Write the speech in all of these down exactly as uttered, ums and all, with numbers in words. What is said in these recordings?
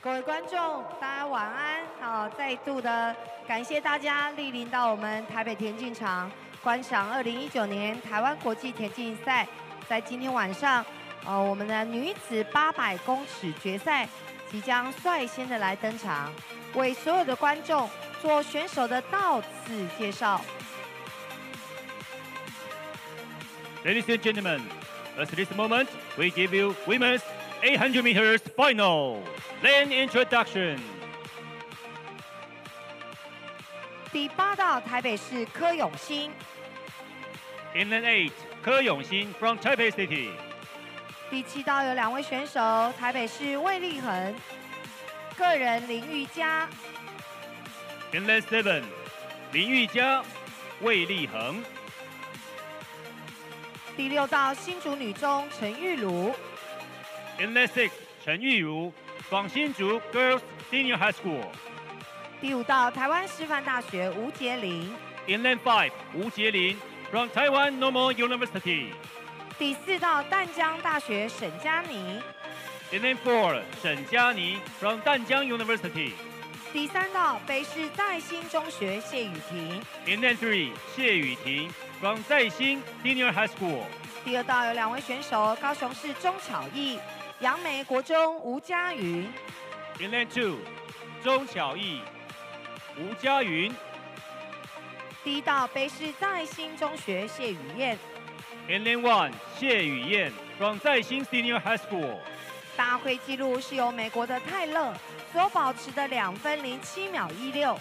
各位观众，大家晚安。好，再度的感谢大家莅临到我们台北田径场观赏二零一九年台湾国际田径赛。在今天晚上，呃，我们的女子八百公尺决赛即将率先的来登场，为所有的观众做选手的到此介绍。 Ladies and gentlemen, at this moment, we give you women's eight hundred meters final lane introduction. 第八道台北市柯永新。 In lane eight, 柯永新 from Taipei City. 第七道有两位选手，台北市魏立恒，个人林玉佳。 In lane seven, 林玉佳、魏立恒。 第六道新竹女中陈玉茹。 In lane six, 陈玉茹 from 新竹 Girls Senior High School. 第五道台湾师范大学吴杰林。 In lane five, 吴杰林 from Taiwan Normal University. 第四道淡江大学沈佳妮。 In lane four, 沈佳妮 from 淡江 University. 第三道北市在新中学谢雨婷。 In lane three, 谢雨婷 from 在新 Senior High School. 第二道有两位选手，高雄市钟巧艺、杨梅国中吴佳云。 In lane two, 钟巧艺、吴佳云。 第一道北市在新中学谢雨燕。 In lane one, 谢雨燕 from 在新 Senior High School. 大会纪录是由美国的泰勒所保持的两分零七秒一六。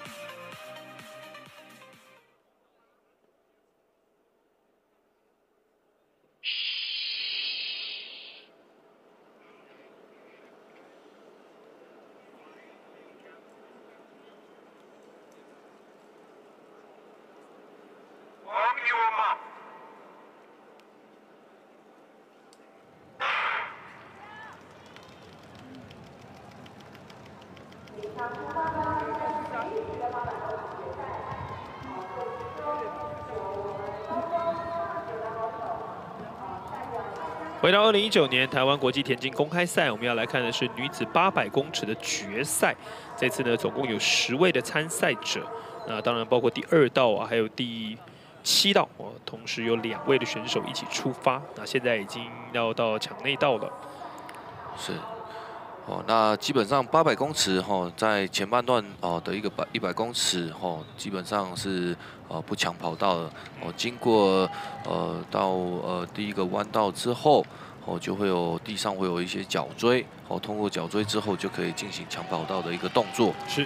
回到二零一九年台湾国际田径公开赛，我们要来看的是女子八百公尺的决赛。这次呢，总共有十位的参赛者，那当然包括第二道啊，还有第七道哦，同时有两位的选手一起出发。那现在已经要到抢内道了。 是。哦，那基本上八百公尺哈、哦，在前半段哦的一个百一百公尺哈、哦，基本上是呃不抢跑道的哦。经过呃到呃第一个弯道之后，哦就会有地上会有一些角锥，哦通过角锥之后就可以进行抢跑道的一个动作。 是。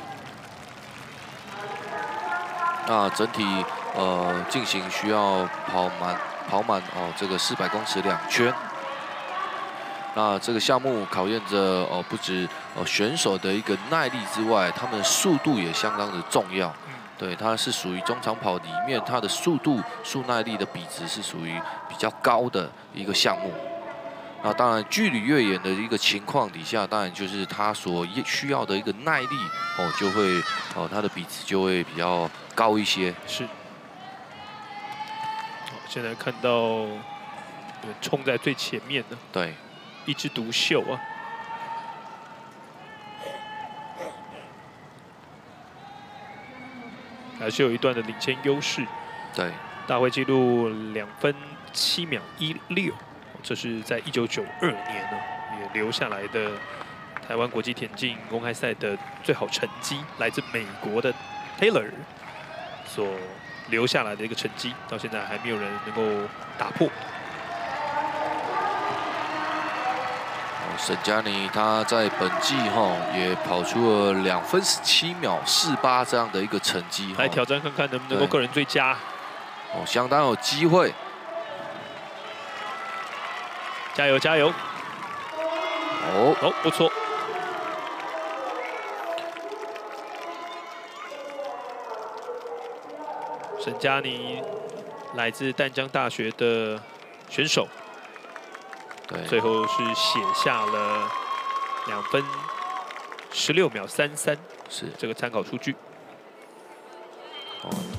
那整体呃进行需要跑满跑满哦这个四百公尺两圈。那这个项目考验着哦，不止呃选手的一个耐力之外，他们的速度也相当的重要。对，它是属于中长跑里面，它的速度、速耐力的比值是属于比较高的一个项目。那当然，距离越远的一个情况底下，当然就是它所需要的一个耐力哦，就会哦，它的比值就会比较高一些。 是。好，现在看到冲在最前面的。 对。 一枝独秀啊！还是有一段的领先优势。 对， 大会纪录两分七秒一六，这是在一九九二年呢也留下来的台湾国际田径公开赛的最好成绩，来自美国的 Taylor 所留下来的一个成绩，到现在还没有人能够打破。 沈佳妮她在本季哈也跑出了两分十七秒四八这样的一个成绩， 来挑战看看能不能够个人最佳。 哦，相当有机会。 加油加油！ 哦哦，不错。沈佳妮来自淡江大学的选手。 对， 最后是写下了两分十六秒三三， 是这个参考数据。 哦，